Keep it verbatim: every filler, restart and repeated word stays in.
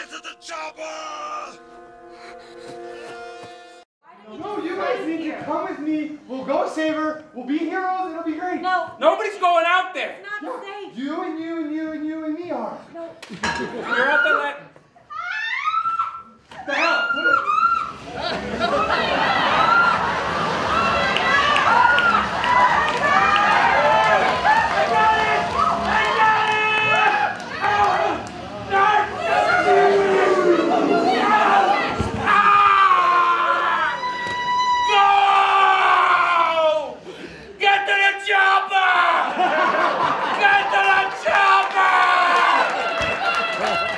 Get to the chopper! No, you guys need to come with me. We'll go save her. We'll be heroes. It'll be great. No. Nobody's going out there. It's not Yeah, safe. you and you and you and you and me are. No. You're at the let. What the hell? Chopper! Get to the chopper!